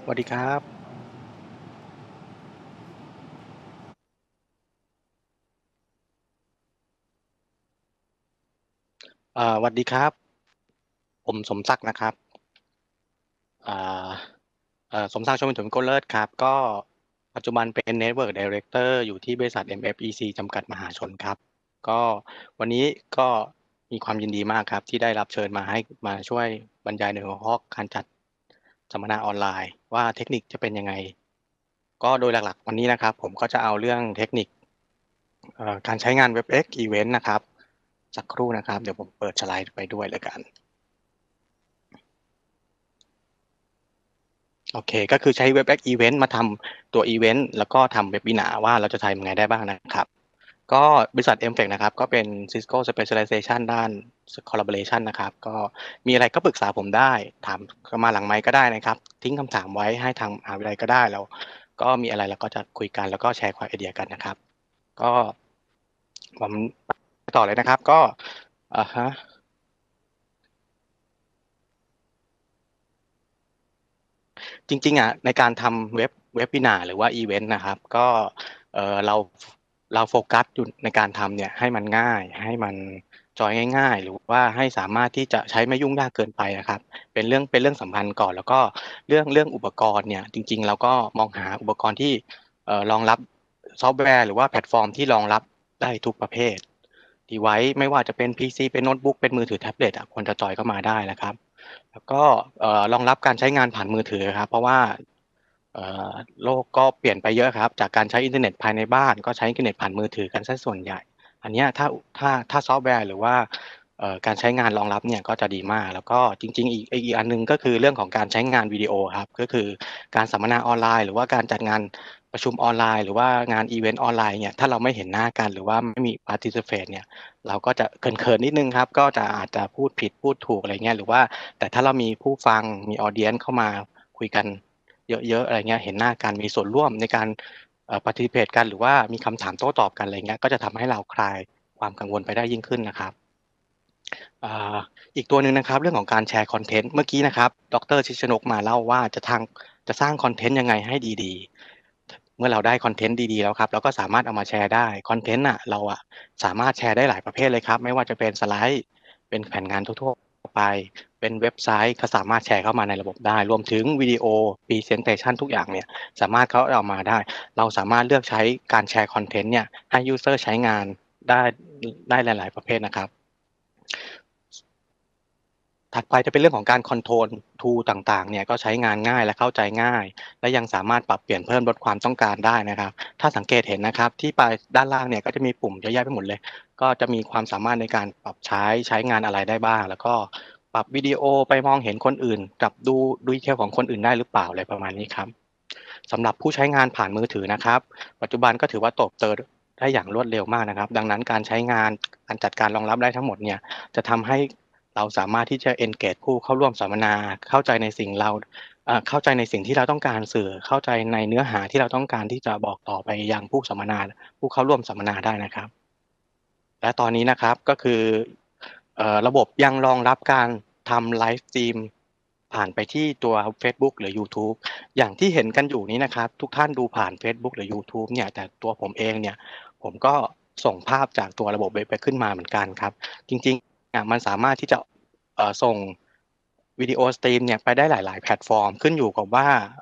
วัสดีครับสวัสดีครับผมสมศักดิ์นะครับอ่าสมศักดิ์ ชมเป็นถมโกเลิศครับก็ปัจจุบันเป็น Network Director อยู่ที่บริษัท MFEC จำกัดมหาชนครับก็วันนี้ก็มีความยินดีมากครับที่ได้รับเชิญมาช่วยบรรยายในหัวข้อการจัดสัมมนาออนไลน์ว่าเทคนิคจะเป็นยังไงก็โดยหลักๆวันนี้นะครับผมก็จะเอาเรื่องเทคนิคการใช้งาน WebEx Event นะครับสักครู่นะครับเดี๋ยวผมเปิดสไลด์ไปด้วยแล้วกัน โอเคก็คือใช้ WebEx Event มาทำตัวอีเวนต์แล้วก็ทำ Webinar ว่าเราจะทำยังไงได้บ้างนะครับก็บริษัท MFEC นะครับก็เป็น Cisco Specialization ด้าน Collaboration นะครับก็มีอะไรก็ปรึกษาผมได้ถามเข้ามาหลังไมค์ก็ได้นะครับทิ้งคำถามไว้ให้ทางมหาวิทยาลัยก็ได้แล้วก็มีอะไรเราก็จะคุยกันแล้วก็แชร์ความไอเดียกันนะครับก็ผมต่อเลยนะครับก็อะฮะ จริงๆอ่ะในการทำเว็บบินาร์หรือว่าอีเวนต์นะครับก็เออเราเราโฟกัสอยู่ในการทำเนี่ยให้มันง่ายให้มันจอยง่ายๆหรือว่าให้สามารถที่จะใช้ไม่ยุ่งยากเกินไปนะครับเป็นเรื่องสำคัญก่อนแล้วก็เรื่องอุปกรณ์เนี่ยจริงๆเราก็มองหาอุปกรณ์ที่รองรับซอฟต์แวร์หรือว่าแพลตฟอร์มที่รองรับได้ทุกประเภท device ไม่ว่าจะเป็น PC เป็นโน้ตบุ๊กเป็นมือถือแท็บเล็ตอะควรจะจอยเข้ามาได้นะครับ แล้วก็รองรับการใช้งานผ่านมือถือครับเพราะว่าเอ่อโลกก็เปลี่ยนไปเยอะครับจากการใช้อินเทอร์เน็ตภายในบ้านก็ใช้อินเทอร์เน็ตผ่านมือถือกันเสียส่วนใหญ่อันเนี้ยถ้าซอฟต์แวร์หรือว่าการใช้งานรองรับเนี่ยก็จะดีมากแล้วก็จริงๆอีกอันหนึ่งก็คือเรื่องของการใช้งานวิดีโอครับก็คือการสัมมนาออนไลน์หรือว่าการจัดงานประชุมออนไลน์หรือว่างานอิเวนต์ออนไลน์เนี่ยถ้าเราไม่เห็นหน้ากันหรือว่าไม่มี participate เนี่ย เราก็จะเขินๆนิดนึงครับก็จะอาจจะพูดผิดพูดถูกอะไรเงี้ยหรือว่าแต่ถ้าเรามีผู้ฟังมีออเดียนเข้ามาคุยกันเยอะๆอะไรเงี้ยเห็นหน้ากันมีส่วนร่วมในการparticipate กันหรือว่ามีคำถามโต้ตอบกันอะไรเงี้ยก็จะทำให้เราคลายความกังวลไปได้ยิ่งขึ้นนะครับอ่าอีกตัวหนึ่งนะครับเรื่องของการแชร์คอนเทนต์เมื่อกี้นะครับดรชิชนกมาเล่าว่าจะสร้างคอนเทนต์ยังไงให้ดีๆเมื่อเราได้คอนเทนต์ดีๆแล้วครับเราก็สามารถเอามาแชร์ได้คอนเทนต์น่ะเราอะสามารถแชร์ได้หลายประเภทเลยครับไม่ว่าจะเป็นสไลด์เป็นแผนงานทั่วๆไปเป็นเว็บไซต์ก็สามารถแชร์เข้ามาในระบบได้รวมถึงวิดีโอพรีเซนเทชันทุกอย่างเนี่ยสามารถเขาเอามาได้เราสามารถเลือกใช้การแชร์คอนเทนต์เนี่ยให้ยูสเซอร์ใช้งานได้ได้หลายๆประเภทนะครับ ถัดไปจะเป็นเรื่องของการคอนโทรล tool ต่างๆเนี่ยก็ใช้งานง่ายและเข้าใจง่ายและยังสามารถปรับเปลี่ยนเพิ่มลดความต้องการได้นะครับถ้าสังเกตเห็นนะครับที่ปลายด้านล่างเนี่ยก็จะมีปุ่มเยอะแยะไปหมดเลยก็จะมีความสามารถในการปรับใช้งานอะไรได้บ้างแล้วก็ปรับวิดีโอไปมองเห็นคนอื่นกับดู detail ของคนอื่นได้หรือเปล่าอะไรประมาณนี้ครับสำหรับผู้ใช้งานผ่านมือถือนะครับปัจจุบันก็ถือว่าเติบโตได้อย่างรวดเร็วมากนะครับดังนั้นการใช้งานการจัดการรองรับได้ทั้งหมดเนี่ยจะทำให้ เราสามารถที่จะ engage ผู้เข้าร่วมสัมมนาเข้าใจในสิ่งเราเข้าใจในสิ่งที่เราต้องการสื่อเข้าใจในเนื้อหาที่เราต้องการที่จะบอกต่อไปยังผู้สัมมนาผู้เข้าร่วมสัมมนาได้นะครับและตอนนี้นะครับก็คือระบบยังรองรับการทำไลฟ์สตรีมผ่านไปที่ตัวเฟซบุ๊กหรือยูทูบอย่างที่เห็นกันอยู่นี้นะครับทุกท่านดูผ่านเฟซบุ๊กหรือยูทูบเนี่ยแต่ตัวผมเองเนี่ยผมก็ส่งภาพจากตัวระบบเว็บไปขึ้นมาเหมือนกันครับจริงๆมันสามารถที่จะ ส่งวิดีโอสตรีมเนี่ยไปได้หลายๆแพลตฟอร์มขึ้นอยู่กับว่า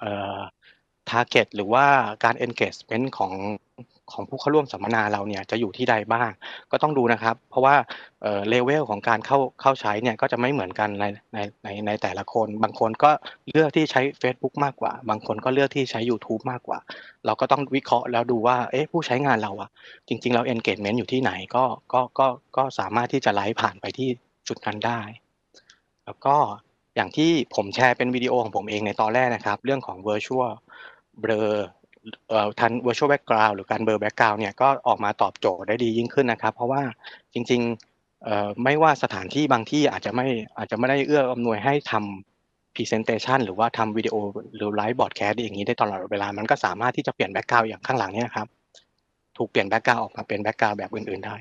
target หรือว่าการ engagement ของผู้เข้าร่วมสัมมนาเราเนี่ยจะอยู่ที่ใดบ้างก็ต้องดูนะครับเพราะว่าlevel ของการเข้าใช้เนี่ยก็จะไม่เหมือนกันในแต่ละคนบางคนก็เลือกที่ใช้เฟซบุ๊กมากกว่าบางคนก็เลือกที่ใช้ยูทูบมากกว่าเราก็ต้องวิเคราะห์แล้วดูว่าเอ๊ะผู้ใช้งานเราอะจริงๆแล้ว engagement อยู่ที่ไหนก็สามารถที่จะไลฟ์ผ่านไปที่จุดนั้นได้ แล้วก็อย่างที่ผมแชร์เป็นวิดีโอของผมเองในตอนแรกนะครับเรื่องของ Virtual Blurทัน Virtual Background หรือการ Blur Background เนี่ยก็ออกมาตอบโจทย์ได้ดียิ่งขึ้นนะครับเพราะว่าจริงๆไม่ว่าสถานที่บางที่อาจจะไม่ได้เอื้ออำนวยให้ทำ Presentation หรือว่าทำวิดีโอหรือไลฟ์บอร์ดแคสต์อย่างงี้ได้ตลอดเวลามันก็สามารถที่จะเปลี่ยนแบ็กกราวนด์อย่างข้างหลังเนี่ยครับถูกเปลี่ยนแบ็กกราวนด์ออกมาเป็นแบ็กกราวนด์แบบอื่นๆได้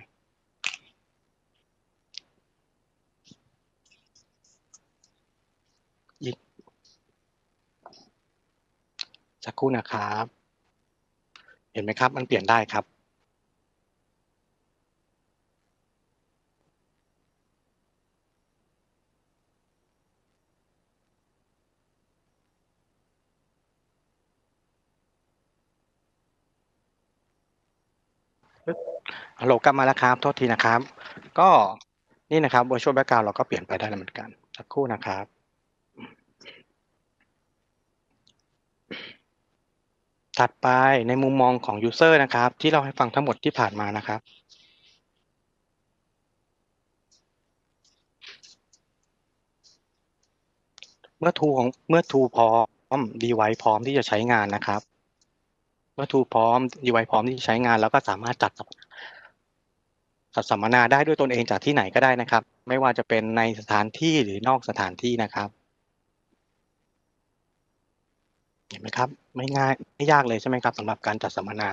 อีกสักครู่นะครับเห็นไหมครับมันเปลี่ยนได้ครับฮัลโหลกลับมาแล้วครับโทษทีนะครับก็นี่นะครับ Virtual Background เราก็เปลี่ยนไปได้แล้วเหมือนกันสักครู่นะครับถัดไปในมุมมองของยูสเซอร์นะครับที่เล่าให้ฟังทั้งหมดที่ผ่านมานะครับเมื่อ tool พร้อม device พร้อมที่จะใช้งานนะครับเมื่อ tool พร้อม device พร้อมที่จะใช้งานแล้วก็สามารถจัดสัมมนาได้ด้วยตนเองจากที่ไหนก็ได้นะครับไม่ว่าจะเป็นในสถานที่หรือนอกสถานที่นะครับเห็นไหมครับไม่ง่ายไม่ยากเลยใช่ไหมครับสำหรับการจัดสัมมนา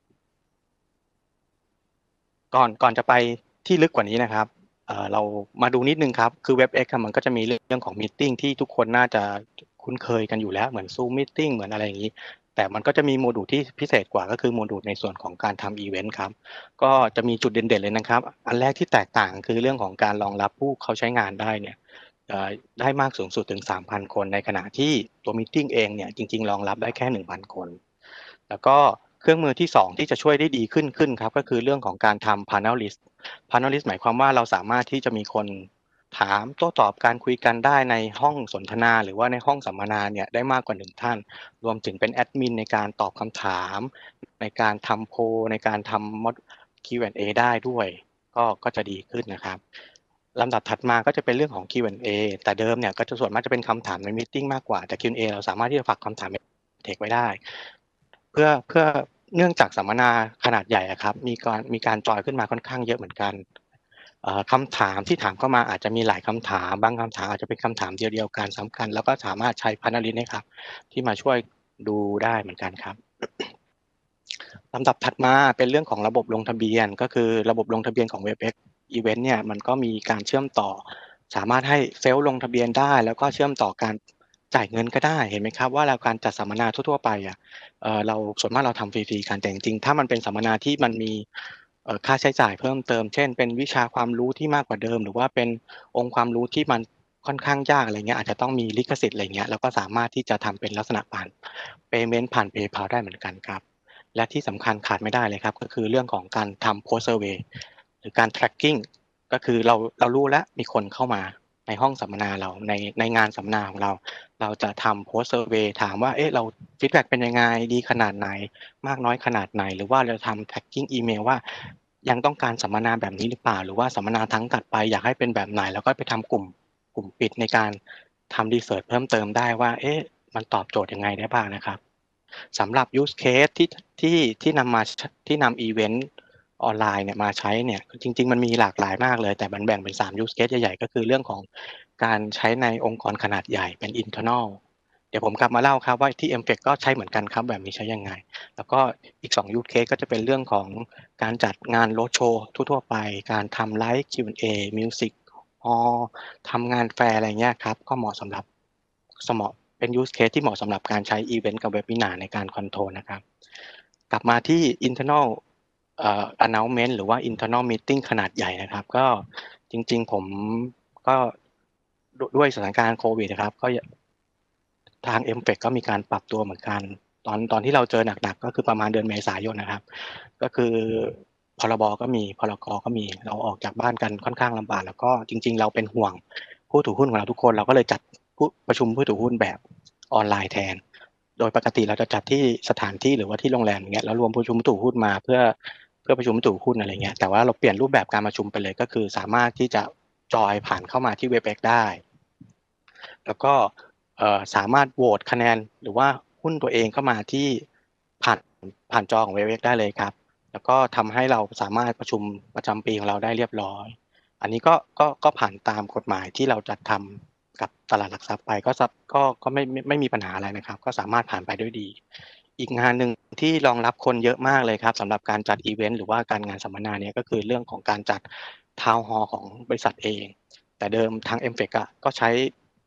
ก่อนจะไปที่ลึกกว่านี้นะครับเรามาดูนิดหนึ่งครับคือ WebEx อะมันก็จะมีเรื่องของมีตติงที่ทุกคนน่าจะคุ้นเคยกันอยู่แล้วเหมือน Zoom Meeting เหมือนอะไรอย่างงี้แต่มันก็จะมีโมดูลที่พิเศษกว่าก็คือโมดูลในส่วนของการทำอิเวนต์ครับก็จะมีจุดเด่นๆเลยนะครับอันแรกที่แตกต่างคือเรื่องของการรองรับผู้เข้าใช้งานได้เนี่ยเอ่อได้มากสูงสุดถึง 3,000 คนในขณะที่ตัวมีตติงเองเนี่ยจริงๆรองรับได้แค่ 1,000 คน แล้วก็เครื่องมือที่2ที่จะช่วยได้ดีขึ้นครับก็คือเรื่องของการทำ Panel List Panel List หมายความว่าเราสามารถที่จะมีคนถามโต้ตอบการคุยกันได้ในห้องสนทนาหรือว่าในห้องสัมมนาเนี่ยได้มากกว่า1ท่านรวมถึงเป็นแอดมินในการตอบคำถามในการทำโพลในการทำ Q&A ได้ด้วยก็จะดีขึ้นนะครับลำดับถัดมาก็จะเป็นเรื่องของ Q&A แต่เดิมเนี่ยก็จะส่วนมากจะเป็นคำถามในมีตติงมากกว่าแต่ Q&A เราสามารถที่จะฝากคำถามในเทกไว้ได้ เพื่อเนื่องจากสัมมนาขนาดใหญ่อะครับมีการจอยขึ้นมาค่อนข้างเยอะเหมือนกันคำถามที่ถามเข้ามาอาจจะมีหลายคำถามบางคำถามอาจจะเป็นคำถามเดียวๆกันซ้ำกันแล้วก็สามารถใช้ Panelist เนี่ยครับที่มาช่วยดูได้เหมือนกันครับลำดับถัดมาเป็นเรื่องของระบบลงทะเบียนก็คือระบบลงทะเบียนของ Webex Event เนี่ยมันก็มีการเชื่อมต่อสามารถให้เซลล์ลงทะเบียนได้แล้วก็เชื่อมต่อการจ่ายเงินก็ได้เห็นไหมครับว่าเราการจัดสัมมนาทั่วๆไปอะ เราส่วนมากเราทำฟรีๆกันแต่จริงๆถ้ามันเป็นสัมมนาที่มันมีค่าใช้จ่ายเพิ่มเติมเช่นเป็นวิชาความรู้ที่มากกว่าเดิมหรือว่าเป็นองค์ความรู้ที่มันค่อนข้างยากอะไรเงี้ยอาจจะต้องมีลิขสิทธิ์อะไรเงี้ยเราก็สามารถที่จะทำเป็นลักษณะผ่าน payment ผ่าน PayPal ได้เหมือนกันครับและที่สำคัญขาดไม่ได้เลยครับก็คือเรื่องของการทำ post survey หรือการ tracking ก็คือเรารู้แล้วมีคนเข้ามาในห้องสัมมนาเราในงานสัมมนาของเรา เราจะทำ post survey ถามว่าเอ๊ะเราฟีดแบ็กเป็นยังไงดีขนาดไหนมากน้อยขนาดไหนหรือว่าเราทำ tagging อีเมลว่ายังต้องการสัมมนาแบบนี้หรือเปล่าหรือว่าสัมมนาครั้งถัดไปอยากให้เป็นแบบไหนแล้วก็ไปทำกลุ่มปิดในการทำ research เพิ่มเติมได้ว่าเอ๊ะมันตอบโจทย์ยังไงได้บ้างนะครับสำหรับ use case ที่นำมาที่นำอิเวนต์ออนไลน์เนี่ยมาใช้เนี่ยจริงๆมันมีหลากหลายมากเลยแต่มันแบ่งเป็น3 use case ใหญ่ๆก็คือเรื่องของ การใช้ในองค์กรขนาดใหญ่เป็น internal เดี๋ยวผมกลับมาเล่าครับว่าที่ MFEC ก็ใช้เหมือนกันครับแบบนี้ใช้ยังไงแล้วก็อีก2 use case ก็จะเป็นเรื่องของการจัดงาน road show ทั่วๆไปการทำไลฟ์ Q&A Music Hall ทำงานแฟร์อะไรเงี้ยครับก็เหมาะสำหรับเหมาะเป็น use case ที่เหมาะสำหรับการใช้อิเวนต์กับ webinar ในการคอนโทรลนะครับกลับมาที่ internal announcement หรือว่า internal meeting ขนาดใหญ่นะครับก็จริงๆผมก็ ด้วยสถานการณ์โควิดนะครับก็ทาง MFEC ก็มีการปรับตัวเหมือนกันตอนที่เราเจอหนักๆก็คือประมาณเดือนเมษายนนะครับก็คือพรบก็มีพรกก็มีเราออกจากบ้านกันค่อนข้างลำบากแล้วก็จริงๆเราเป็นห่วงผู้ถือหุ้นของเราทุกคนเราก็เลยจัดประชุมผู้ถือหุ้นแบบออนไลน์แทนโดยปกติเราจะจัดที่สถานที่หรือว่าที่โรงแรมอย่างเงี้ยแล้วรวมประชุมผู้ถือหุ้นมาเพื่อประชุมผู้ถือหุ้นอะไรเงี้ยแต่ว่าเราเปลี่ยนรูปแบบการประชุมไปเลยก็คือสามารถที่จะจอยผ่านเข้ามาที่ Webex ได้ แล้วก็สามารถโหวตคะแนนหรือว่าหุ้นตัวเองเข้ามาที่ผ่านผ่านจอของ Webex ได้เลยครับแล้วก็ทำให้เราสามารถประชุมประจำปีของเราได้เรียบร้อยอันนี้ก็ผ่านตามกฎหมายที่เราจัดทำกับตลาดหลักทรัพย์ไปก็ไม่มีปัญหาอะไรนะครับก็สามารถผ่านไปด้วยดีอีกงานหนึ่งที่รองรับคนเยอะมากเลยครับสำหรับการจัดอิเวนต์หรือว่าการงานสัมมนาเนี่ยก็คือเรื่องของการจัดทาวน์ฮอลล์ของบริษัทเอง แต่เดิมทาง MFEC อะก็ใช้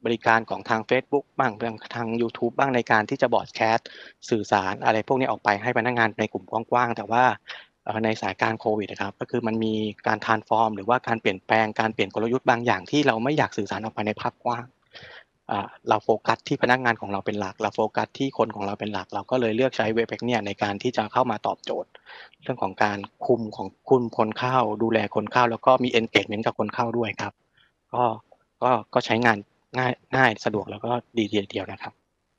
บริการของทางเฟซบุ๊กบ้างทางยูทูบบ้างในการที่จะบรอดแคสต์สื่อสารอะไรพวกนี้ออกไปให้พนักงานในกลุ่มกว้างๆแต่ว่าในสถานการณ์โควิดอะครับก็คือมันมีการ transform หรือว่าการเปลี่ยนแปลงการเปลี่ยนกลยุทธ์บางอย่างที่เราไม่อยากสื่อสารออกไปในภาพกว้างเราโฟกัสที่พนักงานของเราเป็นหลักเราโฟกัสที่คนของเราเป็นหลักเราก็เลยเลือกใช้ Webex เนี่ยในการที่จะเข้ามาตอบโจทย์เรื่องของการคุมคนเข้าดูแลคนเข้าแล้วก็มี engagement กับคนเข้าด้วยครับก็ก็ใช้งานง่ายสะดวกแล้วก็ดีทีเดียวนะครับ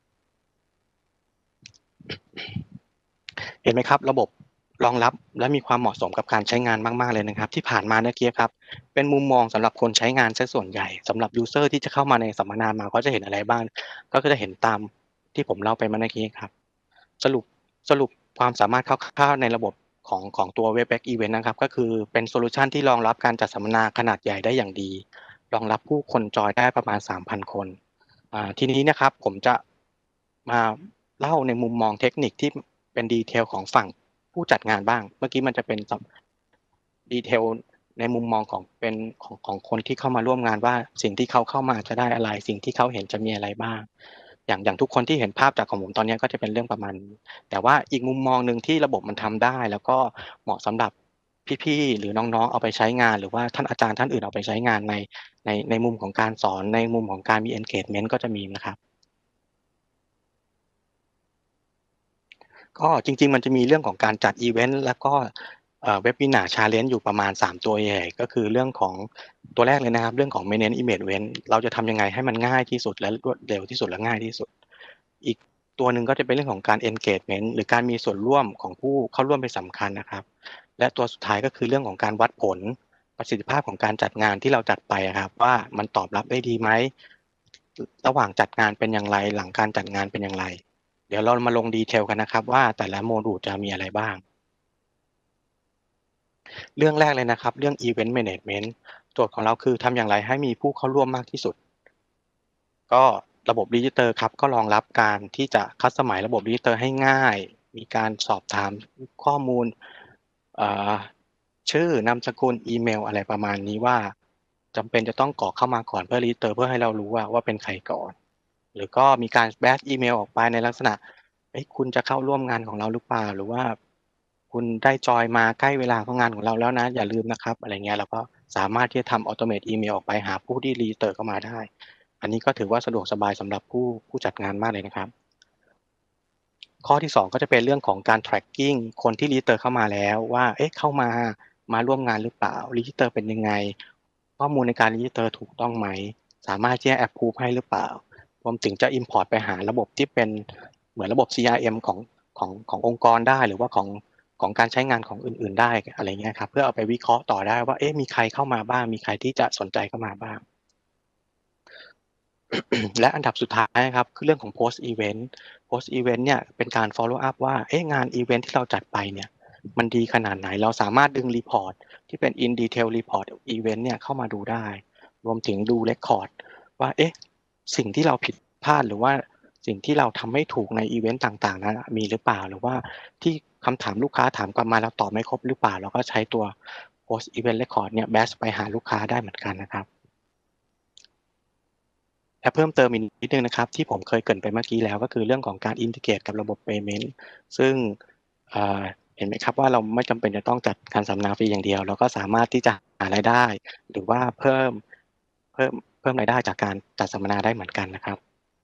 เห็นไหมครับระบบรองรับและมีความเหมาะสมกับการใช้งานมากๆเลยนะครับที่ผ่านมาเมื่อกี้ครับเป็นมุมมองสำหรับคนใช้งานเสียส่วนใหญ่สำหรับยูสเซอร์ที่จะเข้ามาในสัมมนามาเขาจะเห็นอะไรบ้างก็จะเห็นตามที่ผมเล่าไปเมื่อกี้ครับสรุปสรุปความสามารถคร่าวๆในระบบของตัว Webex Event นะครับก็คือเป็นโซลูชันที่รองรับการจัดสัมมนาขนาดใหญ่ได้อย่างดีรองรับผู้คนจอยได้ประมาณ 3,000 คนทีนี้นะครับผมจะมาเล่าในมุมมองเทคนิคที่เป็น detail ของฝั่งผู้จัดงานบ้างเมื่อกี้มันจะเป็นdetail ในมุมมองของเป็นของคนที่เข้ามาร่วมงานว่าสิ่งที่เขาเข้ามาจะได้อะไรสิ่งที่เขาเห็นจะมีอะไรบ้างอย่างทุกคนที่เห็นภาพจากของผมตอนนี้ก็จะเป็นเรื่องประมาณนี้แต่ว่าอีกมุมมองหนึ่งที่ระบบมันทำได้แล้วก็เหมาะสำหรับพี่ๆหรือน้องๆเอาไปใช้งานหรือว่าท่านอาจารย์ท่านอื่นเอาไปใช้งานในมุมของการสอนในมุมของการมี engagement ก็จะมีนะครับ ก็จริงๆมันจะมีเรื่องของการจัดอิเวนต์แล้วก็Webinar Challenge อยู่ประมาณ3ตัวใหญ่ๆก็คือเรื่องของตัวแรกเลยนะครับเรื่องของ Manage Image Event เราจะทำยังไงให้มันง่ายที่สุดและรวดเร็วที่สุดและง่ายที่สุดอีกตัวหนึ่งก็จะเป็นเรื่องของการ Engagement หรือการมีส่วนร่วมของผู้เข้าร่วมเป็นสำคัญนะครับและตัวสุดท้ายก็คือเรื่องของการวัดผลประสิทธิภาพของการจัดงานที่เราจัดไปอะครับว่ามันตอบรับได้ดีไหมระหว่างจัดงานเป็นอย่างไรหลังการจัดงานเป็นอย่างไร เดี๋ยวเรามาลง detail กันนะครับว่าแต่ละโมดูลจะมีอะไรบ้างเรื่องแรกเลยนะครับเรื่อง Event Management โจทย์ของเราคือทำอย่างไรให้มีผู้เข้าร่วมมากที่สุดก็ระบบ Register ครับก็รองรับการที่จะ customize ระบบ Register ให้ง่ายมีการสอบถามข้อมูลเอ่อชื่อนามสกุลอีเมลอะไรประมาณนี้ว่าจำเป็นจะต้องกรอกเข้ามาก่อนเพื่อ Register เพื่อให้เรารู้ว่าเป็นใครก่อนหรือก็มีการ Blast อีเมลออกไปในลักษณะ เอ๊ะคุณจะเข้าร่วมงานของเราหรือเปล่าหรือว่าคุณได้จอยมาใกล้เวลาของงานของเราแล้วนะอย่าลืมนะครับอะไรเงี้ยเราก็สามารถที่จะทำ automate อีเมลออกไปหาผู้ที่ register เข้ามาได้อันนี้ก็ถือว่าสะดวกสบายสำหรับผู้จัดงานมากเลยนะครับข้อที่2ก็จะเป็นเรื่องของการ tracking คนที่ register เข้ามาแล้วว่าเอ๊ะเข้ามาร่วมงานหรือเปล่า register เป็นยังไงข้อมูลในการ register ถูกต้องไหมสามารถที่จะ approve ให้หรือเปล่ารวมถึงจะ import ไปหาระบบที่เป็นเหมือนระบบ CRM ขององค์กรได้หรือว่าของการใช้งานของอื่นๆได้อะไรเงี้ยครับเพื่อเอาไปวิเคราะห์ต่อได้ว่าเอ๊ะมีใครเข้ามาบ้างมีใครที่จะสนใจเข้ามาบ้าง และอันดับสุดท้ายครับคือเรื่องของ post event post event เนี่ยเป็นการ follow up ว่าเอ๊ะงานอีเวนต์ที่เราจัดไปเนี่ยมันดีขนาดไหนเราสามารถดึง report ที่เป็น in detail report อีเวนต์เนี่ยเข้ามาดูได้รวมถึงดู record ว่าเอ๊ะสิ่งที่เราผิดพลาดหรือว่าสิ่งที่เราทำไม่ถูกในอีเวนต์ต่างๆนั้นมีหรือเปล่าหรือว่าที่คำถามลูกค้าถามกลับมาแล้วตอบไม่ครบหรือเปล่าเราก็ใช้ตัว post event record เนี่ย batch ไปหาลูกค้าได้เหมือนกันนะครับ และเพิ่มเติมอีกนิดหนึ่งนะครับที่ผมเคยเกริ่นไปเมื่อกี้แล้วก็คือเรื่องของการอินทิเกรตกับระบบ Payment ซึ่งอ่าเห็นไหมครับว่าเราไม่จำเป็นจะต้องจัดการสัมมนาฟรีอย่างเดียวเราก็สามารถที่จะหารายได้หรือว่าเพิ่มเพิ่มรายได้จากการจัดสัมมนาได้เหมือนกันนะครับ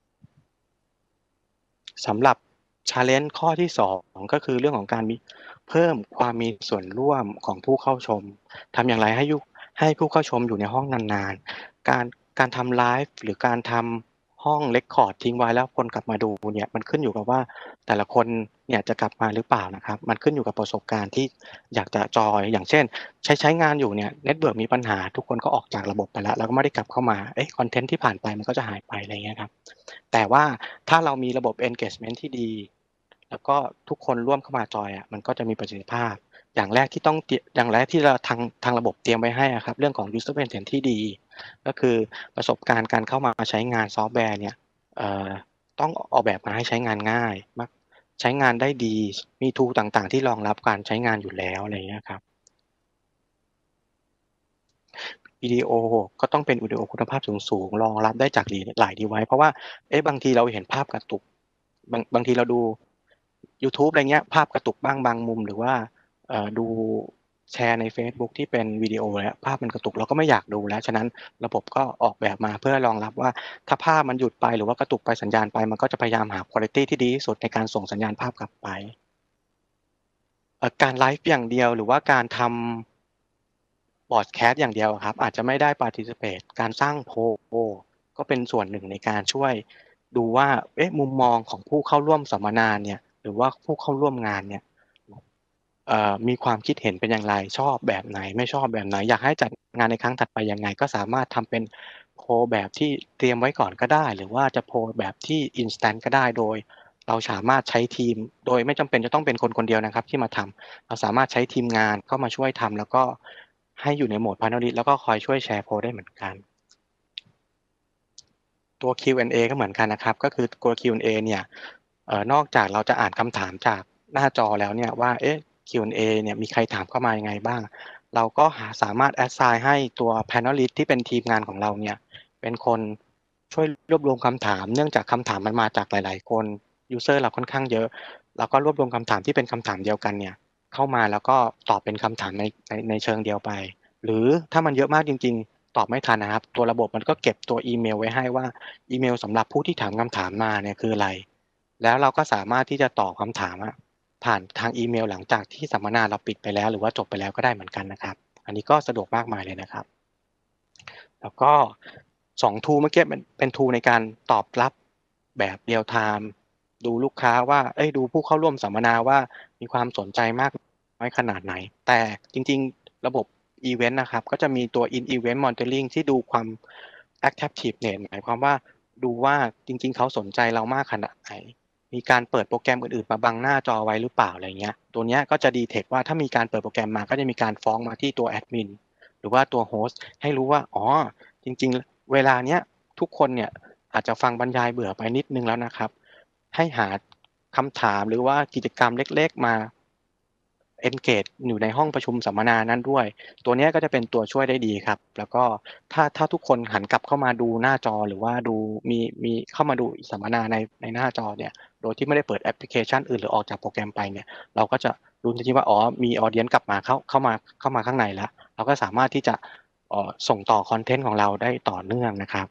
สำหรับ challenge ข้อที่2ก็คือเรื่องของการเพิ่มความมีส่วนร่วมของผู้เข้าชมทำอย่างไรให้ผู้เข้าชมอยู่ในห้องนานๆการทำไลฟ์หรือการทำห้อง record ทิ้งไว้แล้วคนกลับมาดูเนี่ยมันขึ้นอยู่กับว่าแต่ละคนเนี่ยจะกลับมาหรือเปล่านะครับมันขึ้นอยู่กับประสบการณ์ที่อยากจะจอยอย่างเช่นใช้งานอยู่เนี่ยเน็ตเวิร์กมีปัญหาทุกคนก็ออกจากระบบไปแล้วก็ไม่ได้กลับเข้ามาเอ๊ะคอนเทนต์ที่ผ่านไปมันก็จะหายไปอะไรเงี้ยครับ แต่ว่าถ้าเรามีระบบ engagement ที่ดีแล้วก็ทุกคนร่วมเข้ามาจอยอะมันก็จะมีประสิทธิภาพอย่างแรกที่เราทางระบบเตรียมไว้ให้อะครับเรื่องของ user experience ที่ดีก็คือประสบการณ์การเข้ามาใช้งานซอฟต์แวร์เนี่ยเอ่อต้องออกแบบมาให้ใช้งานง่ายใช้งานได้ดีมี tool ต่างๆที่รองรับการใช้งานอยู่แล้วอะไรอย่างเงี้ยครับวิดีโอก็ต้องเป็นวิดีโอคุณภาพสูงๆรองรับได้จากหลาย device เพราะว่าบางทีเราเห็นภาพกระตุกบางทีเราดูยูทูบอะไรเงี้ยภาพกระตุกบ้างบางมุมหรือว่าดูแชร์ในเฟซบุ๊กที่เป็นวิดีโอแล้วภาพมันกระตุกเราก็ไม่อยากดูแล้วฉะนั้นระบบก็ออกแบบมาเพื่อรองรับว่าถ้าภาพมันหยุดไปหรือว่ากระตุกไปสัญญาณไปมันก็จะพยายามหาควอลิตีที่ดีที่สุดในการส่งสัญญาณภาพกลับไปการไลฟ์อย่างเดียวหรือว่าการทำพอดแคสต์อย่างเดียวอะครับอาจจะไม่ได้ participate การสร้างโพลก็เป็นส่วนหนึ่งในการช่วยดูว่ามุมมองของผู้เข้าร่วมสัมมนาเนี่ยหรือว่าผู้เข้าร่วมงานเนี่ยมีความคิดเห็นเป็นอย่างไรชอบแบบไหนไม่ชอบแบบไหนอยากให้จัดงานในครั้งถัดไปยังไงก็สามารถทำเป็นโพลแบบที่เตรียมไว้ก่อนก็ได้หรือว่าจะโพลแบบที่ instant ก็ได้โดยเราสามารถใช้ทีมโดยไม่จำเป็นจะต้องเป็นคนคนเดียวนะครับที่มาทำเราสามารถใช้ทีมงานเข้ามาช่วยทำแล้วก็ให้อยู่ในโหมด Panelist แล้วก็คอยช่วยแชร์โพลได้เหมือนกันตัว Q&A ก็เหมือนกันนะครับก็คือตัว Q&A เนี่ยนอกจากเราจะอ่านคำถามจากหน้าจอแล้วเนี่ยว่าQ&A เนี่ยมีใครถามเข้ามายังไงบ้างเราก็สามารถ assign ให้ตัว Panelist ที่เป็นทีมงานของเราเนี่ยเป็นคนช่วยรวบรวมคำถามเนื่องจากคำถามมันมาจากหลายๆคนยูสเซอร์เราค่อนข้างเยอะเราก็รวบรวมคำถามที่เป็นคำถามเดียวกันเนี่ยเข้ามาแล้วก็ตอบเป็นคำถามในเชิงเดียวไปหรือถ้ามันเยอะมากจริงๆตอบไม่ทันนะครับตัวระบบมันก็เก็บตัวอีเมลไว้ให้ว่าอีเมลสำหรับผู้ที่ถามคำถามมาเนี่ยคืออะไรแล้วเราก็สามารถที่จะตอบคำถามผ่านทางอีเมลหลังจากที่สัมมนาเราปิดไปแล้วหรือว่าจบไปแล้วก็ได้เหมือนกันนะครับอันนี้ก็สะดวกมากมายเลยนะครับแล้วก็2 tool เมื่อกี้เป็น tool ในการตอบรับแบบ real time ดูลูกค้าว่าดูผู้เข้าร่วมสัมมนาว่ามีความสนใจมากน้อยขนาดไหนแต่จริงๆระบบอิเวนต์นะครับก็จะมีตัว in event monitoring ที่ดูความ attractiveness หมายความว่าดูว่าจริงๆเขาสนใจเรามากขนาดไหน มีการเปิดโปรแกรมอื่นๆมาบังหน้าจอไว้หรือเปล่าอะไรเงี้ยตัวเนี้ยก็จะ detect ว่าถ้ามีการเปิดโปรแกรมมาก็จะมีการฟ้องมาที่ตัวแอดมินหรือว่าตัวโฮสต์ให้รู้ว่าอ๋อจริงๆเวลาเนี้ยทุกคนเนี่ยอาจจะฟังบรรยายเบื่อไปนิดนึงแล้วนะครับให้หาคำถามหรือว่ากิจกรรมเล็กๆมา engage อยู่ในห้องประชุมสัมมนานั้นด้วยตัวเนี้ยก็จะเป็นตัวช่วยได้ดีครับแล้วก็ถ้าทุกคนหันกลับเข้ามาดูหน้าจอหรือว่าดูมีเข้ามาดูสัมมนาในหน้าจอเนี่ยโดยที่ไม่ได้เปิดแอปพลิเคชันอื่นหรือออกจากโปรแกรมไปเนี่ยเราก็จะรู้ทันทีว่าอ๋อมี audience กลับมาเข้ามาข้างในแล้วเราก็สามารถที่จะส่งต่อคอนเทนต์ของเราได้ต่อเนื่องนะครับ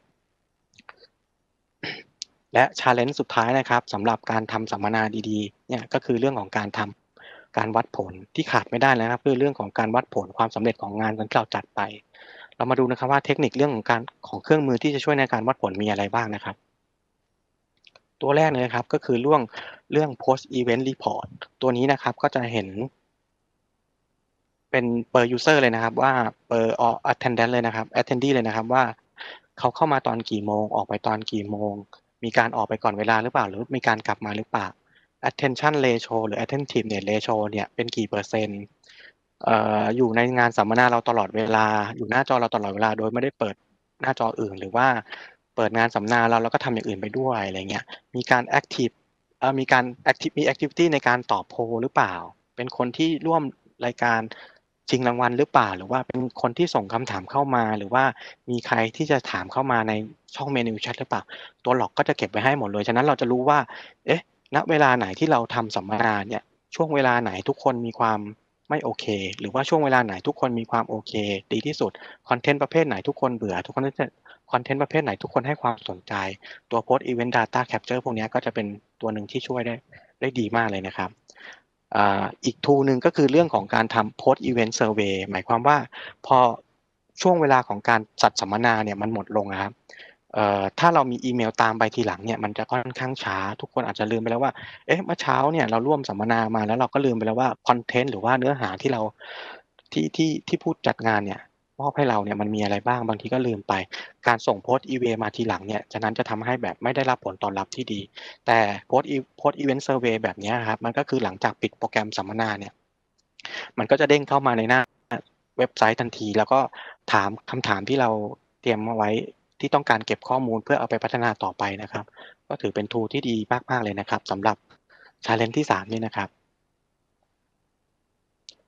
และ challenge สุดท้ายนะครับสำหรับการทำสัมมนาดีๆเนี่ยก็คือเรื่องของการวัดผลที่ขาดไม่ได้เลยนะครับคือเรื่องของการวัดผลความสำเร็จของงานที่เราจัดไปเรามาดูนะครับว่าเทคนิคเรื่องของเครื่องมือที่จะช่วยในการวัดผลมีอะไรบ้างนะครับตัวแรกเลยนะครับก็คือเรื่อง post event report ตัวนี้นะครับก็จะเห็นเป็น per user เลยนะครับว่า per attendance เลยนะครับ attendee เลยนะครับว่าเขาเข้ามาตอนกี่โมงออกไปตอนกี่โมงมีการออกไปก่อนเวลาหรือเปล่าหรือมีการกลับมาหรือเปล่า attention ratio หรือ attentiveness ratio เนี่ยเป็นกี่เปอร์เซ็นต์อยู่ในงานสัมมนาเราตลอดเวลาอยู่หน้าจอเราตลอดเวลาโดยไม่ได้เปิดหน้าจออื่นหรือว่าเปิดงานสัมมนาแล้วก็ทำอย่างอื่นไปด้วยอะไรเงี้ยมีการแอ็กทิฟมีการมีแอคทิวิตีในการตอบโพลหรือเปล่าเป็นคนที่ร่วมรายการชิงรางวัลหรือเปล่าหรือว่าเป็นคนที่ส่งคำถามเข้ามาหรือว่ามีใครที่จะถามเข้ามาในช่องเมนูแชทหรือเปล่าตัวหลอกก็จะเก็บไว้ให้หมดเลยฉะนั้นเราจะรู้ว่าเอ๊ะณเวลาไหนที่เราทำสัมมนาเนี่ยช่วงเวลาไหนทุกคนมีความไม่โอเคหรือว่าช่วงเวลาไหนทุกคนมีความโอเคดีที่สุดคอนเทนต์ประเภทไหนทุกคนเบื่อทุกคนคอนเทนต์ประเภทไหนทุกคนให้ความสนใจตัว Post Event Data Capture พวกนี้ก็จะเป็นตัวหนึ่งที่ช่วยได้ดีมากเลยนะครับอีก tool หนึ่งก็คือเรื่องของการทำ Post Event Survey หมายความว่าพอช่วงเวลาของการจัดสัมมนาเนี่ยมันหมดลงอะครับถ้าเรามีอีเมลตามไปทีหลังเนี่ยมันจะค่อนข้างช้าทุกคนอาจจะลืมไปแล้วว่าเมื่อเช้าเนี่ยเราร่วมสัมมนามาแล้วเราก็ลืมไปแล้วว่าคอนเทนต์หรือว่าเนื้อหาที่เราที่ผู้จัดงานเนี่ยมอบให้เราเนี่ยมันมีอะไรบ้างบางทีก็ลืมไปการส่ง Post Email มาทีหลังเนี่ยฉะนั้นจะทำให้แบบไม่ได้รับผลตอบรับที่ดี แต่ Post Event Survey แบบเนี้ยครับมันก็คือหลังจากปิดโปรแกรมสัมมนาเนี่ยมันก็จะเด้งเข้ามาในหน้าเว็บไซต์ทันทีแล้วก็ถามคำถามที่เราเตรียมเอาไว้ที่ต้องการเก็บข้อมูลเพื่อเอาไปพัฒนาต่อไปนะครับก็ถือเป็น tool ที่ดีมากๆเลยนะครับสำหรับ challenge ที่3นี่นะครับ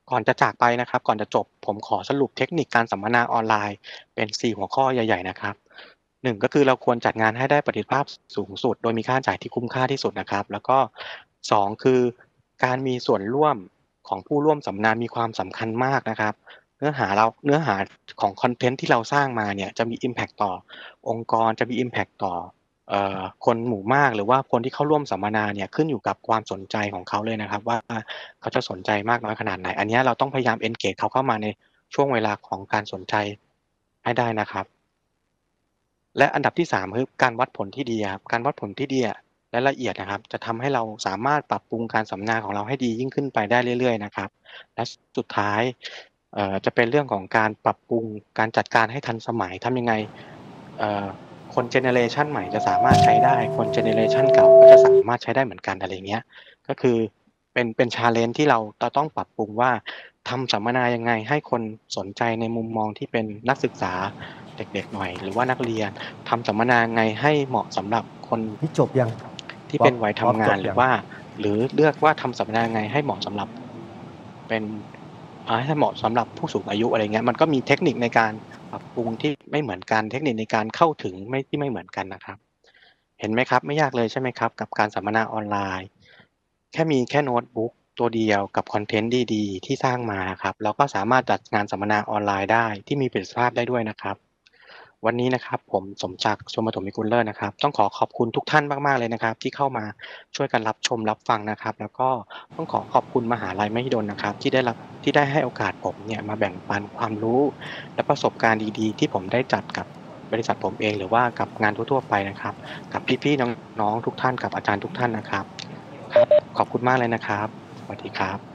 ก่อนจะจากไปนะครับก่อนจะจบผมขอสรุปเทคนิคการสัมมนาออนไลน์เป็น4หัวข้อใหญ่ๆนะครับ1ก็คือเราควรจัดงานให้ได้ประสิทธิภาพสูงสุดโดยมีค่าใช้จ่ายที่คุ้มค่าที่สุดนะครับแล้วก็2คือการมีส่วนร่วมของผู้ร่วมสัมมนามีความสำคัญมากนะครับเนื้อหาของคอนเทนต์ที่เราสร้างมาเนี่ยจะมีอิมแพกต์ต่อองค์กรจะมีอิมแพกต์ต่อคนหมู่มากหรือว่าคนที่เข้าร่วมสัมมนาเนี่ยขึ้นอยู่กับความสนใจของเขาเลยนะครับว่าเขาจะสนใจมากน้อยขนาดไหนอันเนี้ยเราต้องพยายาม engage เขาเข้ามาในช่วงเวลาของการสนใจให้ได้นะครับและอันดับที่3คือการวัดผลที่ดีอะครับการวัดผลที่ดีอะและละเอียดนะครับจะทำให้เราสามารถปรับปรุงการสัมมนาของเราให้ดียิ่งขึ้นไปได้เรื่อยๆนะครับและสุดท้ายจะเป็นเรื่องของการปรับปรุงการจัดการให้ทันสมัยทำยังไงเอ่อคนเจเนอเรชันใหม่จะสามารถใช้ได้คนเจเนอเรชันเก่าก็จะสามารถใช้ได้เหมือนกันอะไรอย่างเงี้ยก็คือเป็น challenge ที่เราจะต้องปรับปรุงว่าทำสัมมนายังไงให้คนสนใจในมุมมองที่เป็นนักศึกษาเด็กๆหน่อยหรือว่านักเรียนทำสัมมนาไงให้เหมาะสำหรับคนนี่จบยังที่บ๊อบเป็นวัยบ๊อบทำงาจบยังนหรือว่าหรือเลือกว่าทำสัมมนาไงให้เหมาะสำหรับเป็นให้เหมาะสำหรับผู้สูงอายุอะไรเงี้ยมันก็มีเทคนิคในการปรับปรุงที่ไม่เหมือนกันเทคนิคในการเข้าถึงที่ไม่เหมือนกันนะครับเห็นไหมครับไม่ยากเลยใช่ไหมครับกับการสัมมนาออนไลน์แค่โน้ตบุ๊กตัวเดียวกับคอนเทนต์ดีๆที่สร้างมาครับเราก็สามารถจัดงานสัมมนาออนไลน์ได้ที่มีประสิทธิภาพได้ด้วยนะครับวันนี้นะครับผมสมศักดิ์ชมปฐมกุลเลิศนะครับต้องขอบคุณทุกท่านมากๆเลยนะครับที่เข้ามาช่วยกันรับชมรับฟังนะครับแล้วก็ต้องขอบคุณมหาลัยมหิดลนะครับที่ได้ให้โอกาสผมเนี่ยมาแบ่งปันความรู้และประสบการณ์ดีๆที่ผมได้จัดกับบริษัทผมเองหรือว่ากับงานทั่วๆไปนะครับกับพี่ๆน้องๆทุกท่านกับอาจารย์ทุกท่านนะครับครับขอบคุณมากเลยนะครับสวัสดีครับ